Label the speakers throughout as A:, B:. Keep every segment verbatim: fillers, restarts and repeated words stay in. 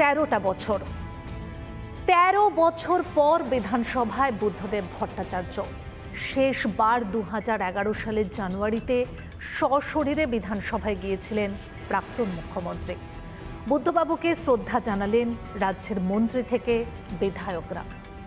A: তেরোটা বছর তেরো বছর পর বিধানসভায় বুদ্ধদেব ভট্টাচার্য শেষবার দু হাজার এগারো সালের জানুয়ারিতে সশরীরে বিধানসভায় গিয়েছিলেন প্রাক্তন মুখ্যমন্ত্রী। বুদ্ধবাবুকে শ্রদ্ধা জানালেন রাজ্যের মন্ত্রী থেকে বিধায়করা।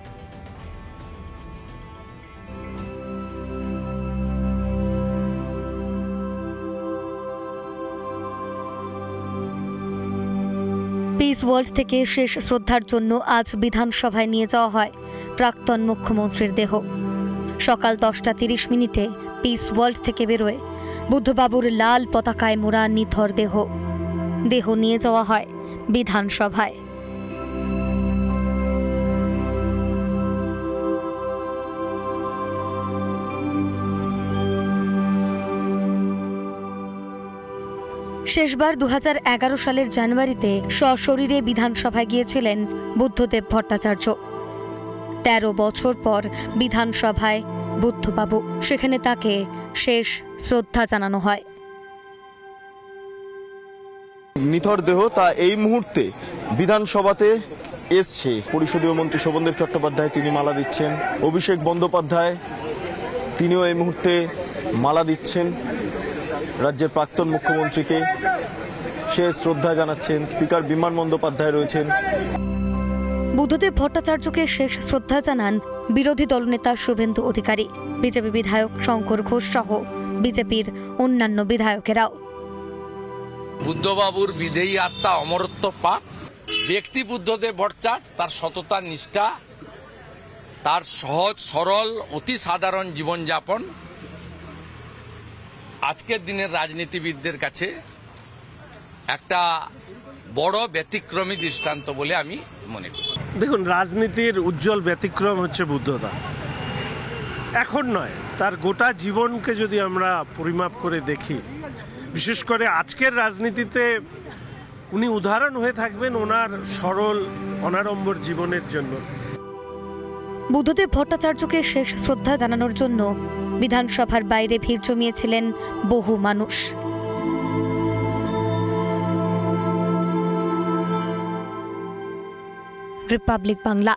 B: পিস ওয়ার্ল্ড থেকে শেষ শ্রদ্ধার জন্য আজ বিধানসভায় নিয়ে যাওয়া হয় প্রাক্তন মুখ্যমন্ত্রীর দেহ। সকাল দশটা তিরিশ মিনিটে পিস ওয়ার্ল্ড থেকে বেরোয় বুদ্ধবাবুর লাল পতাকায় মোড়া নিথর দেহ। দেহ নিয়ে যাওয়া হয় বিধানসভায়। শেষবার দু হাজার এগারো সালের জানুয়ারিতে সশরীরে বিধানসভায় গিয়েছিলেন বুদ্ধদেব ভট্টাচার্য। তেরো বছর পর বিধানসভায় বুদ্ধবাবু, সেখানে তাকে শেষ শ্রদ্ধা জানানো হয়।
C: নিথর দেহ তা এই মুহূর্তে বিধানসভাতে এসছে। পরিষদীয় মন্ত্রী শোভনদেব চট্টোপাধ্যায় তিনি মালা দিচ্ছেন, অভিষেক বন্দ্যোপাধ্যায় তিনিও এই মুহূর্তে মালা দিচ্ছেন, রাজ্যের প্রাক্তন মুখ্যমন্ত্রীকে সে শ্রদ্ধা জানাচ্ছেন। স্পিকার বিমান বন্দ্যোপাধ্যায় রয়েছেন।
B: বুদ্ধদেব ভট্টাচার্যকে শেষ শ্রদ্ধা জানান বিরোধী দলনেতা শুভেন্দু অধিকারী, বিজেপি বিধায়ক শঙ্কর ঘোষ সহ বিজেপির অন্যান্য বিধায়কেরাও।
D: বুদ্ধবাবুর বিদেয়ী আত্মা অমরত্ব পাক। ব্যক্তি বুদ্ধদেব ভট্টাচার্য, তার সততা, নিষ্ঠা, তার সহজ সরল অতি সাধারণ জীবনযাপন আজকের দিনের রাজনীতিবিদদের কাছে একটা বড় ব্যতিক্রমী দৃষ্টান্ত বলে আমি মনে করি।
E: দেখুন, রাজনীতির উজ্জ্বল ব্যতিক্রম হচ্ছে বুদ্ধদা। এখন নয়, তার গোটা জীবনকে যদি আমরা পরিমাপ করে দেখি, বিশেষ করে আজকের রাজনীতিতে উনি উদাহরণ হয়ে থাকবেন ওনার সরল অনাড়ম্বর জীবনের জন্য।
B: বুদ্ধদেব ভট্টাচার্যকে শেষ শ্রদ্ধা জানানোর জন্য বিধানসভার বাইরে ভিড় জমিয়েছিলেন বহু মানুষ। রিপাবলিক বাংলা।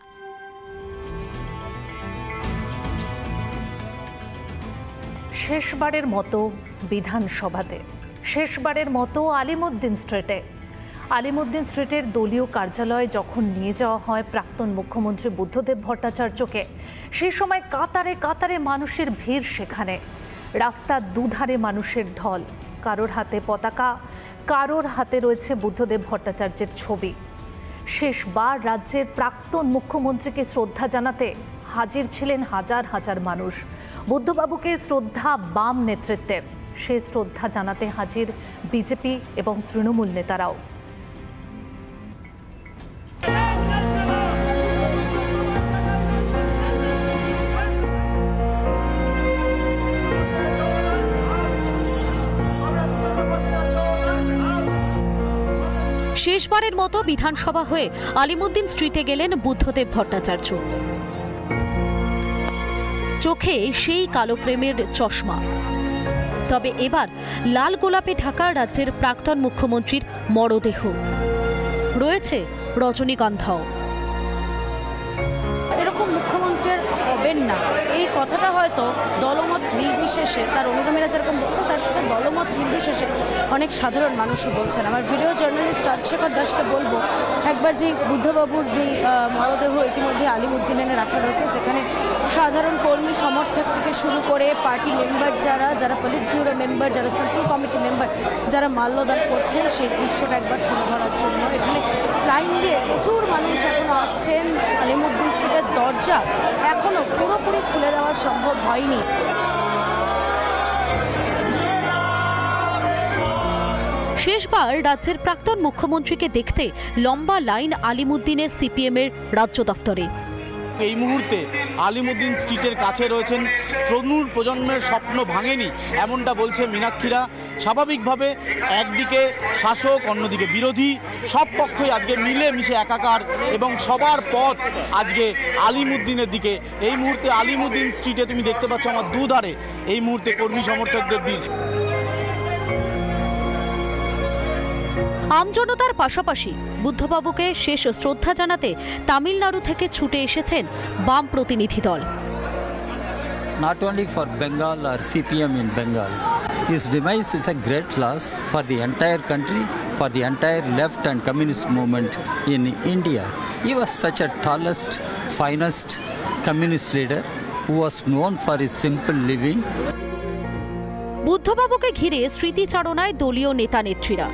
A: শেষবারের মতো বিধানসভাতে, শেষবারের মতো আলিমুদ্দিন স্ট্রিটে আলিমুদ্দিন স্ট্রিটের দলীয় কার্যালয়ে যখন নিয়ে যাওয়া হয় প্রাক্তন মুখ্যমন্ত্রী বুদ্ধদেব ভট্টাচার্যকে, সেই সময় কাতারে কাতারে মানুষের ভিড়। সেখানে রাস্তার দুধারে মানুষের ঢল, কারোর হাতে পতাকা, কারোর হাতে রয়েছে বুদ্ধদেব ভট্টাচার্যের ছবি। শেষবার রাজ্যের প্রাক্তন মুখ্যমন্ত্রীকে শ্রদ্ধা জানাতে হাজির ছিলেন হাজার হাজার মানুষ। বুদ্ধবাবুকে শ্রদ্ধা বাম নেতৃত্বের, সে শ্রদ্ধা জানাতে হাজির বিজেপি এবং তৃণমূল নেতারাও।
F: শেষবারের মতো বিধানসভা হয়ে আলিমুদ্দিন স্ট্রিটে গেলেন বুদ্ধদেব ভট্টাচার্য। চোখে সেই কালো ফ্রেমের চশমা, তবে এবার লাল গোলাপে ঢাকা রাজ্যের প্রাক্তন মুখ্যমন্ত্রীর মরদেহ, রয়েছে রজনীগন্ধাও।
G: এরকম মুখ্যমন্ত্রীর হবেন না, এই কথাটা হয়তো দলমত নির্বিশেষে, তার অনুগামীরা যেরকম বলছে তার সাথে দলমত নির্বিশেষে অনেক সাধারণ মানুষও বলছেন। আমার ভিডিও জার্নালিস্ট রাজশেখর দাসকে বলবো, একবার যে বুদ্ধবাবুর যে মরদেহ ইতিমধ্যে আলিমুদ্দিনে রাখা রয়েছে, যেখানে সাধারণ কর্মী সমর্থক থেকে শুরু করে পার্টি মেম্বার যারা যারা পলিট ব্যুরো মেম্বার, যারা সেন্ট্রাল কমিটি মেম্বার, যারা মাল্যদান করছেন, সেই দৃশ্যটা একবার তুলে ধরার জন্য এখানে লাইন দিয়ে প্রচুর মানুষ এখনো আসছেন। আলিমুদ্দিন স্ট্রিটের দরজা এখনো পুরোপুরি খুলে দেওয়া সম্ভব হয়নি।
F: শেষবার রাজ্যের প্রাক্তন মুখ্যমন্ত্রীকে দেখতে লম্বা লাইন আলিমুদ্দিনের সিপিএমের রাজ্য দফতরে।
H: এই মুহূর্তে আলিমুদ্দিন স্ট্রিটের কাছে রয়েছেন তরুণ প্রজন্মের স্বপ্ন ভাঙেনি, এমনটা বলছে মীনাক্ষীরা। স্বাভাবিকভাবে একদিকে শাসক, অন্যদিকে বিরোধী, সব পক্ষই আজকে মিলে মিশে একাকার এবং সবার পথ আজকে আলিমুদ্দিনের দিকে। এই মুহূর্তে আলিমুদ্দিন স্ট্রিটে তুমি দেখতে পাচ্ছ আমার দুধারে এই মুহূর্তে কর্মী সমর্থকদের ভিড়।
F: আমজনতার পাশাপাশি বুদ্ধবাবুকে শেষ শ্রদ্ধা জানাতে তামিলনাড়ু থেকে ছুটে এসেছেন বাম প্রতিনিধি দল।
I: Not only for Bengal or C P M in Bengal, his demise is a great loss for the entire country, for the entire left and communist movement in India. He was such a tallest, finest communist leader who was known for his simple living.
F: বুদ্ধবাবুকে ঘিরে স্মৃতিচারণায় দলীয় নেতা নেত্রীরা।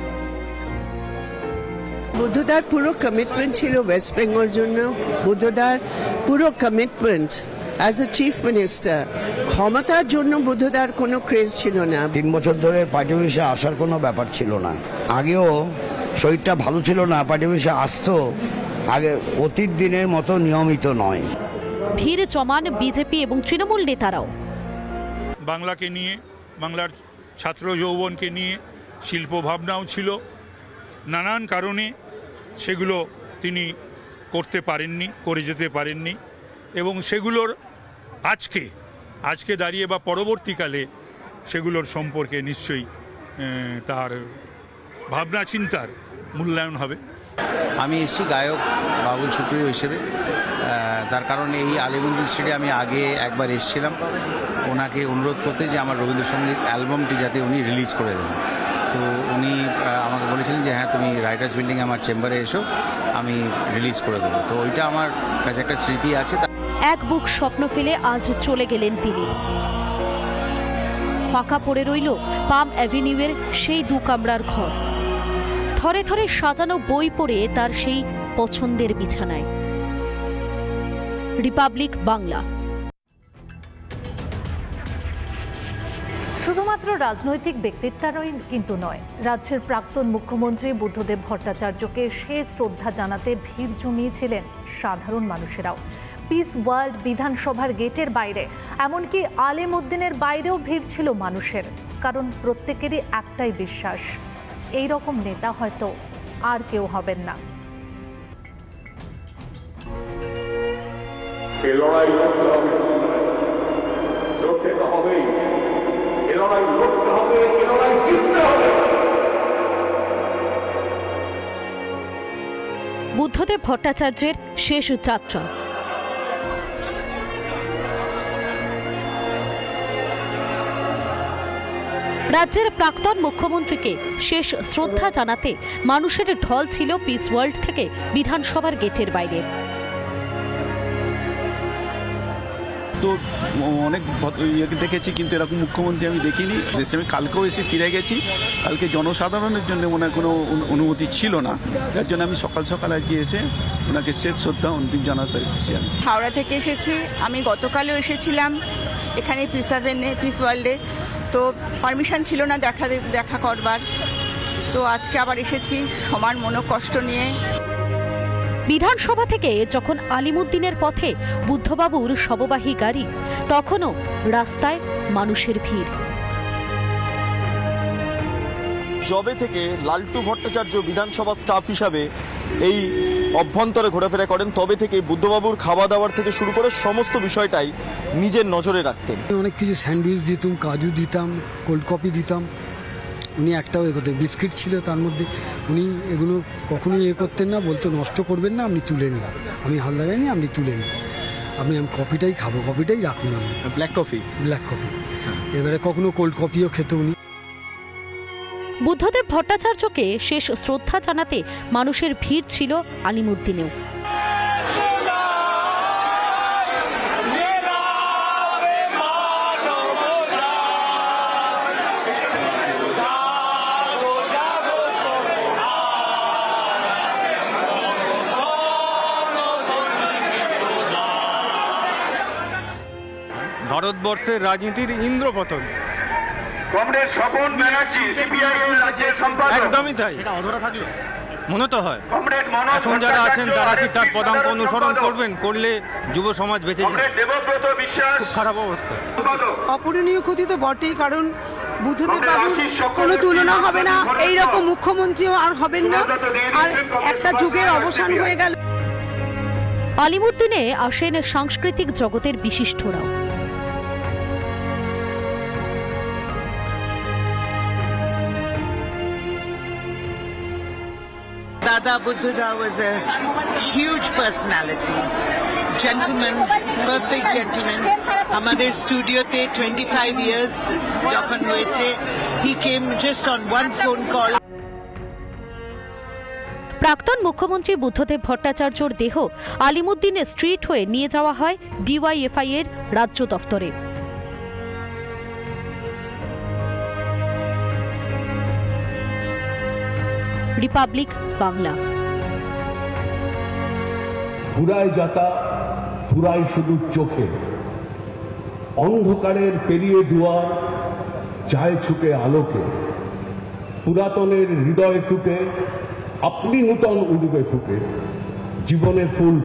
J: বুদ্ধদার পুরো commitment ছিল West Bengal জন্য। বুদ্ধদার পুরো commitment as a chief minister, ক্ষমতার জন্য বুদ্ধদার কোনো ক্রেজ ছিল না।
K: তিন বছর ধরে পার্টি অফিসে আসার কোনো ব্যাপার ছিল না। আগেও শরীরটা ভালো ছিল না, পার্টি অফিসে আসতো, আগে অতীত দিনের মতো নিয়মিত নয়।
F: ভিড় জমান বিজেপি এবং তৃণমূল নেতারাও।
L: বাংলাকে নিয়ে, বাংলার ছাত্র যৌবনকে নিয়ে শিল্প ভাবনাও ছিল। নানান কারণে সেগুলো তিনি করতে পারেননি, করে যেতে পারেননি, এবং সেগুলোর আজকে আজকে দাঁড়িয়ে বা পরবর্তীকালে সেগুলোর সম্পর্কে নিশ্চয়ই তার ভাবনা চিন্তার মূল্যায়ন হবে।
M: আমি এসেছি গায়ক বাবুল সুপ্রিয় হিসেবে। তার কারণ এই আলিমুদ্দিন স্ট্রিটে আমি আগে একবার এসেছিলাম ওনাকে অনুরোধ করতে যে আমার রবীন্দ্রসঙ্গীত অ্যালবামটি যাতে উনি রিলিজ করে দেন। তো উনি আমাকে বলেছিলেন যে হ্যাঁ তুমি রাইটার্স বিল্ডিংয়ে আমার চেম্বারে এসো, আমি রিলিজ করে দেবো। তো ওইটা আমার কাছে একটা স্মৃতি আছে।
F: এক বুক স্বপ্ন ফেলে আজ চলে গেলেন তিনি। ফাঁকা পড়ে রইল পাম অ্যাভিনিউয়ের সেই দু কামরার ঘর, থরে থরে সাজানো বই পড়ে তার সেই পছন্দের বিছানায়। রিপাবলিক বাংলা।
A: শুধুমাত্র রাজনৈতিক ব্যক্তিত্বেরই কিন্তু নয়, রাজ্যের প্রাক্তন মুখ্যমন্ত্রী বুদ্ধদেব ভট্টাচার্যকে শেষ শ্রদ্ধা জানাতে ভিড় জমিয়েছিলেন সাধারণ মানুষেরাও। পিস ওয়ার্ল্ড বিধানসভার গেটের বাইরে, এমনকি আলিমুদ্দিনের বাইরেও ভিড় ছিল মানুষের, কারণ প্রত্যেকেরই একটাই বিশ্বাস, এই রকম নেতা হয়তো আর কেউ হবেন না।
F: বুদ্ধদেব ভট্টাচার্যের শেষ যাত্রা। রাজ্যের প্রাক্তন মুখ্যমন্ত্রীকে শেষ শ্রদ্ধা জানাতে মানুষের ঢল ছিল পিস ওয়ার্ল্ড থেকে বিধানসভার গেটের বাইরে।
N: তো অনেক ইয়েকে দেখেছি, কিন্তু এরকম মুখ্যমন্ত্রী আমি দেখিনি দেশে। আমি কালকেও এসে ফিরে গেছি। কালকে জনসাধারণের জন্য মনে কোনো অনুমতি ছিল না, যার জন্য আমি সকাল সকাল আজকে এসে ওনাকে শেষ শ্রদ্ধা অন্তিম জানাতে এসেছি। আমি
O: হাওড়া থেকে এসেছি। আমি গতকালও এসেছিলাম এখানে পিস সেভেনে পিস ওয়ার্ল্ডে, তো পারমিশন ছিল না দেখা দেখা করবার, তো আজকে আবার এসেছি সমান মনোকষ্ট নিয়ে।
F: বিধানসভা থেকে যখন আলিমুদ্দিনের পথে বুদ্ধবাবুর শববাহী গাড়ি, তখনও রাস্তায় মানুষের ভিড়।
C: জবে থেকে লালটু ভট্টাচার্য বিধানসভা স্টাফ হিসাবে এই অভ্যন্তরে ঘোরাফেরা করেন, তবে থেকে বুদ্ধবাবুর খাওয়া দাওয়ার থেকে শুরু করে সমস্ত বিষয়টাই নিজের নজরে রাখতেন।
P: অনেক কিছু স্যান্ডউইচ দিতাম, কাজু দিতাম, কোল্ড কফি দিতাম। উনি একটাও এ করতেন, বিস্কিট ছিল তার মধ্যে। উনি এগুলো কখনোই এ করতেন না, বলতো নষ্ট করবেন না, আপনি তুলে নিন, আমি হাল লাগাইনি, আপনি তুলে নিন, আপনি আমি কফিটাই খাবো, কফিটাই রাখুন, আপনি
N: ব্ল্যাক কফি
P: ব্ল্যাক কফি এবারে কখনো কোল্ড কফিও খেত উনি।
F: বুদ্ধদেব ভট্টাচার্যকে শেষ শ্রদ্ধা জানাতে মানুষের ভিড় ছিল আলিমুদ্দিনেও।
Q: ভারতবর্ষের রাজনীতির ইন্দ্রপতন একদমই তাই মনে তো হয়। এখন যারা আছেন তারা কি তার পদাঙ্ক অনুসরণ করবেন? করলে যুব সমাজ বেঁচে যাবে। খুব খারাপ অবস্থা।
R: অপূরণীয় ক্ষতি তো বটেই, কারণ বুদ্ধদেব বাবুর কোনো তুলনা হবে না, এইরকম মুখ্যমন্ত্রীও আর হবেন না, আর একটা যুগের অবসান হয়ে গেল।
F: আলিমুদ্দিনে আসেন সাংস্কৃতিক জগতের বিশিষ্টরাও।
S: Dada Buddha was a huge personality. Gentleman, perfect gentleman. Amader studio te twenty-five years jokhon hoyeche, he came just on one phone call.
F: প্রাক্তন মুখ্যমন্ত্রী বুদ্ধদেব ভট্টাচার্যর দেহ আলিমুদ্দিন স্ট্রিট হয়ে নিয়ে যাওয়া হয় ডিওয়াইএফআই এর রাজ্য দফতরে। রিপাবলিক বাংলা।
T: ফুরায় যাতা ফুরায় শুধু চোখে, অন্ধকারের পেরিয়ে দুয়ার চায় ছুটে আলোকে, পুরাতনের হৃদয় টুটে আপনি নূতন উড়বে ফুটে, জীবনের ফুল।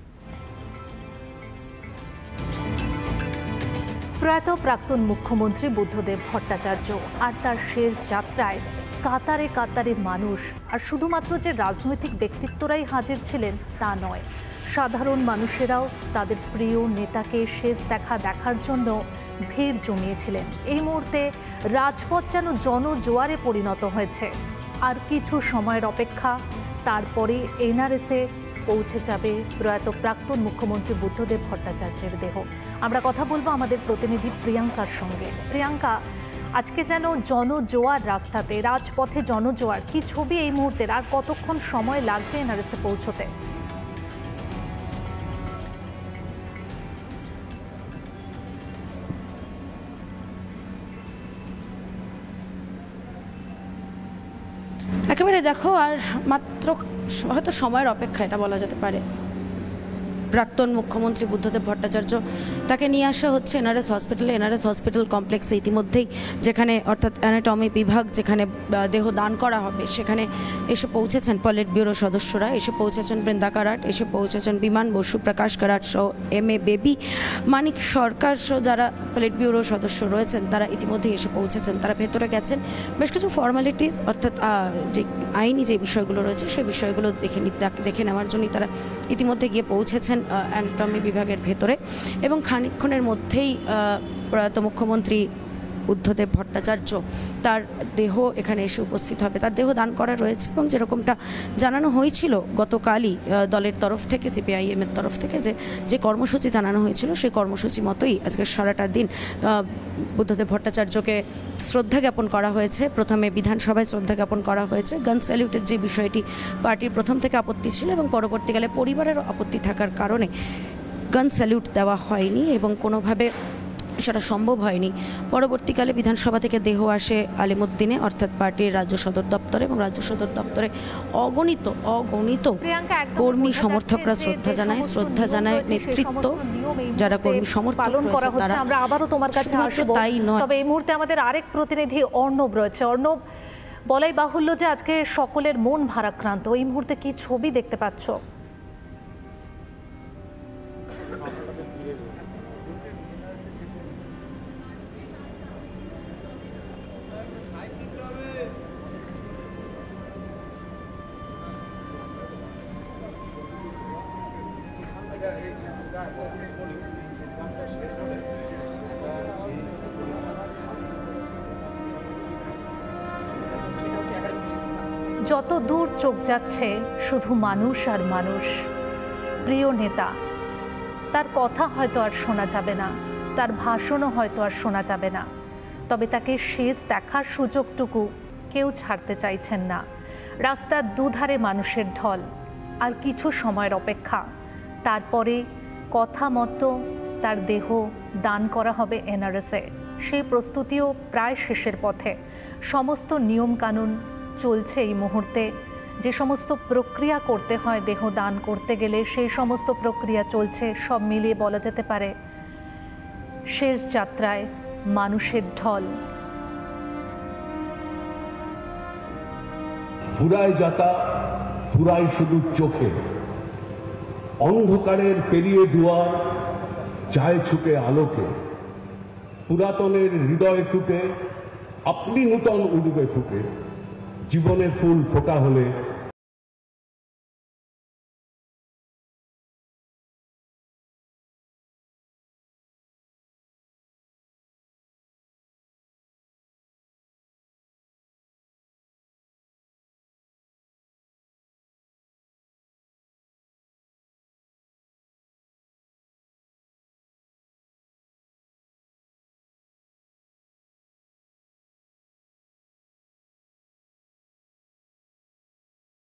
A: প্রয়াত প্রাক্তন মুখ্যমন্ত্রী বুদ্ধদেব ভট্টাচার্য আর তার শেষ যাত্রায় কাতারে কাতারে মানুষ, আর শুধুমাত্র যে রাজনৈতিক ব্যক্তিত্বরাই হাজির ছিলেন তা নয়, সাধারণ মানুষেরাও তাদের প্রিয় নেতাকে শেষ দেখা দেখার জন্য ভিড় জমিয়েছিলেন। এই মুহূর্তে রাজপথ যেন জনজোয়ারে পরিণত হয়েছে। আর কিছু সময়ের অপেক্ষা, তারপরে এনআরএসে পৌঁছে যাবে প্রয়াত প্রাক্তন মুখ্যমন্ত্রী বুদ্ধদেব ভট্টাচার্যের দেহ। আমরা কথা বলবো আমাদের প্রতিনিধি প্রিয়াঙ্কার সঙ্গে। প্রিয়াঙ্কা, আজকে যেন জনজোয়ার রাস্তাতে, রাজপথে জনজোয়ার, কি ছবি এই মুহূর্তের? আর কতক্ষণ সময় লাগবে এনআরএসে পৌঁছতে?
G: একেবারে দেখো, আর মাত্র হয়তো সময়ের অপেক্ষা এটা বলা যেতে পারে। প্রাক্তন মুখ্যমন্ত্রী বুদ্ধদেব ভট্টাচার্য, তাকে নিয়ে আসা হচ্ছে এনআরএস হসপিটালে। এনআরএস হসপিটাল কমপ্লেক্সে ইতিমধ্যেই, যেখানে অর্থাৎ অ্যানাটমি বিভাগ যেখানে দেহ দান করা হবে, সেখানে এসে পৌঁছেছেন পলিট ব্যুরো সদস্যরা, এসে পৌঁছেছেন বৃন্দা কারাট, এসে পৌঁছেছেন বিমান বসু, প্রকাশ কারাট সহ এম এ বেবি, মানিক সরকার সহ যারা পলিট ব্যুরো সদস্য রয়েছেন তারা ইতিমধ্যেই এসে পৌঁছেছেন। তারা ভেতরে গেছেন, বেশ কিছু ফর্মালিটিস অর্থাৎ যে আইনি যে বিষয়গুলো রয়েছে সেই বিষয়গুলো দেখে দেখে নেওয়ার জন্যই তারা ইতিমধ্যে গিয়ে পৌঁছেছেন অ্যানাটমি বিভাগের ভেতরে। এবং খানিকক্ষণের মধ্যেই প্রয়াত মুখ্যমন্ত্রী বুদ্ধদেব ভট্টাচার্য তার দেহ এখানে এসে উপস্থিত হবে। তার দেহ দান করা রয়েছে এবং যেরকমটা জানানো হয়েছিল গতকালই দলের তরফ থেকে, সিপিআইএম এর তরফ থেকে, যে যে কর্মসূচি জানানো হয়েছিল সেই কর্মসূচি মতোই আজকে সারাটা দিন বুদ্ধদেব ভট্টাচার্যকে শ্রদ্ধা জ্ঞাপন করা হয়েছে। প্রথমে বিধানসভায় শ্রদ্ধা জ্ঞাপন করা হয়েছে। গান স্যালিউটের যে বিষয়টি পার্টির প্রথম থেকে আপত্তি ছিল এবং পরবর্তীকালে পরিবারের আপত্তি থাকার কারণে গান স্যালিউট দেওয়া হয়নি এবং কোনোভাবে সেটা সম্ভব হয়নি। পরবর্তীকালে বিধানসভা থেকে দেহ আসে আলিমুদ্দিনে, অর্থাৎ পার্টির রাজ্য সদর দপ্তরে, এবং রাজ্য সদর দপ্তরে অগণিত অগণিত কর্মী সমর্থকরা শ্রদ্ধা জানায় শ্রদ্ধা জানায় নেতৃত্ব, যারা কর্মী সমর্থক রয়েছে তারা।
A: আমরা আবারও তোমার কাছে আসবো,
G: তাই নয়।
A: তবে এই মুহূর্তে আমাদের আরেক প্রতিনিধি অর্ণব রয়েছে। অর্ণব, বলাই বাহুল্য যে আজকে সকলের মন ভারাক্রান্ত। এই মুহূর্তে কি ছবি দেখতে পাচ্ছ? যত দূর চোখ যাচ্ছে শুধু মানুষ আর মানুষ। প্রিয় নেতা, তার কথা হয়তো আর শোনা যাবে না, তার ভাষণও হয়তো আর শোনা যাবে না, তবে তাকে শেষ দেখার সুযোগটুকু কেউ ছাড়তে চাইছেন না। রাস্তার দুধারে মানুষের ঢল, আর কিছু সময়ের অপেক্ষা, তারপরে কথা মতো তার দেহ দান করা হবে এনআরএসে। সেই প্রস্তুতিও প্রায় শেষের পথে। সমস্ত নিয়মকানুন চলছে এই মুহূর্তে। যে সমস্ত প্রক্রিয়া করতে হয় দেহ দান করতে গেলে, সেই সমস্ত প্রক্রিয়া চলছে। সব মিলিয়ে বলা যেতে পারে শেষ যাত্রায় মানুষের ঢল।
T: ফুরায় যাতা ফুরায় শুধু চোখে, অন্ধকারের পেরিয়ে দুয়ার চায় ছুটে আলোকে, পুরাতনের হৃদয় টুটে আপনি নূতন উড়বে ফুটে, জীবনের ফুল ফোটা হলে